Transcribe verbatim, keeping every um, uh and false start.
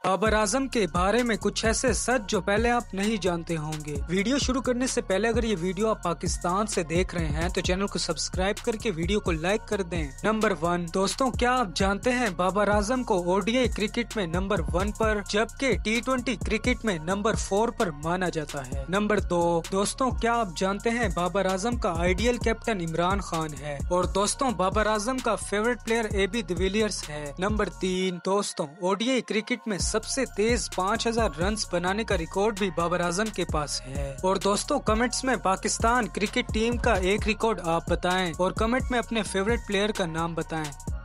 बाबर आजम के बारे में कुछ ऐसे सच जो पहले आप नहीं जानते होंगे। वीडियो शुरू करने से पहले अगर ये वीडियो आप पाकिस्तान से देख रहे हैं तो चैनल को सब्सक्राइब करके वीडियो को लाइक कर दें। नंबर वन, दोस्तों क्या आप जानते हैं बाबर आजम को ओडीआई क्रिकेट में नंबर वन पर जबकि टी ट्वेंटी क्रिकेट में नंबर फोर पर माना जाता है। नंबर दो, दोस्तों क्या आप जानते हैं बाबर आजम का आइडियल कैप्टन इमरान खान है। और दोस्तों बाबर आजम का favourite player A B de Villiers है। नंबर तीन, दोस्तों ओडीआई क्रिकेट में सबसे तेज पाँच हज़ार रन्स बनाने का रिकॉर्ड भी बाबर आजम के पास है। और दोस्तों कमेंट्स में पाकिस्तान क्रिकेट टीम का एक रिकॉर्ड आप बताएं और कमेंट में अपने फेवरेट प्लेयर का नाम बताएं।